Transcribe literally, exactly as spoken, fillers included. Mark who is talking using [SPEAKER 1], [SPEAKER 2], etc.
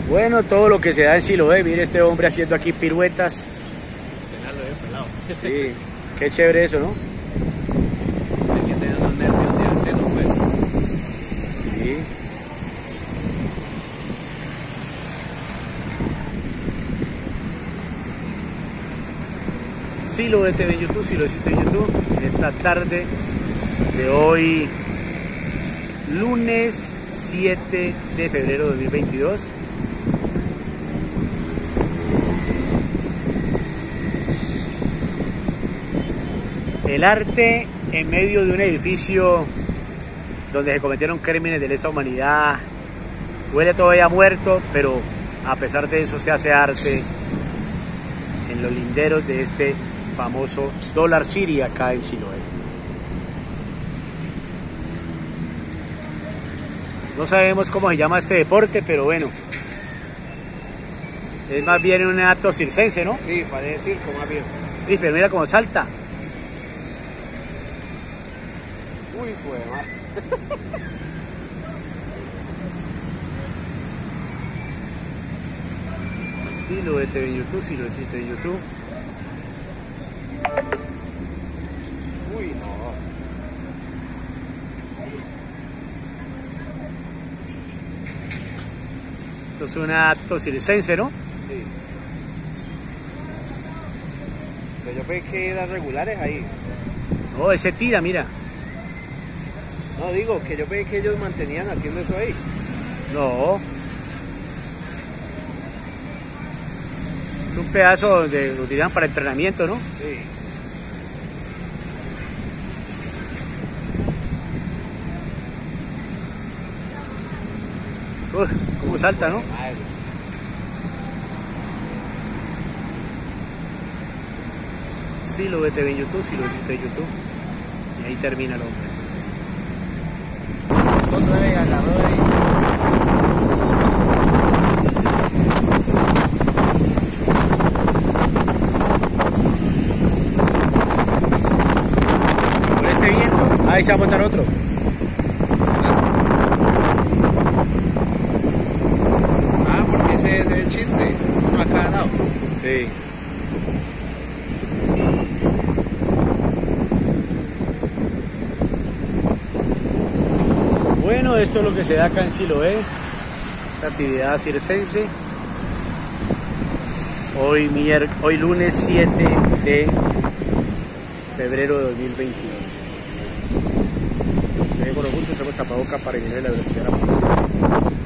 [SPEAKER 1] Bueno, todo lo que se da en Siloé, mire este hombre haciendo aquí piruetas. Sí, qué chévere eso, ¿no?
[SPEAKER 2] Hay que tener los nervios de hacerlo, pues.
[SPEAKER 1] Sí. Siloé T V en YouTube, Siloécito en YouTube, en esta tarde de hoy, lunes siete de febrero de dos mil veintidós. El arte en medio de un edificio donde se cometieron crímenes de lesa humanidad, huele todavía muerto, pero a pesar de eso se hace arte en los linderos de este famoso Dollar City acá en Siloé. No sabemos cómo se llama este deporte, pero bueno, es más bien un acto circense, ¿no?
[SPEAKER 2] Sí, parece circo más bien.
[SPEAKER 1] Sí, pero mira cómo salta.
[SPEAKER 2] Uy, pues,
[SPEAKER 1] Siloé T V en YouTube, Siloécito en YouTube.
[SPEAKER 2] uy, no.
[SPEAKER 1] Esto es un acto circense, ¿no?
[SPEAKER 2] Sí. Pero yo pensé que eran regulares ahí.
[SPEAKER 1] No, ese tira, mira.
[SPEAKER 2] No, digo, que yo pensé que ellos mantenían haciendo eso ahí.
[SPEAKER 1] No. Es un pedazo donde lo tiran para entrenamiento, ¿no?
[SPEAKER 2] Sí.
[SPEAKER 1] Uf, cómo salta, ¿no?
[SPEAKER 2] Madre.
[SPEAKER 1] Siloé T V en YouTube, Siloécito en YouTube. Y ahí termina el hombre.
[SPEAKER 2] Dos nueve agarró ahí.
[SPEAKER 1] Por este viento, ahí se va a montar otro.
[SPEAKER 2] Ah, porque ese es el chiste. Uno a cada lado.
[SPEAKER 1] Sí. Bueno, esto es lo que se da acá en Siloé, esta actividad circense. Hoy, mier hoy lunes siete de febrero de dos mil veintidós. Me dejo mucho, hacemos tapabocas para disminuir la velocidad.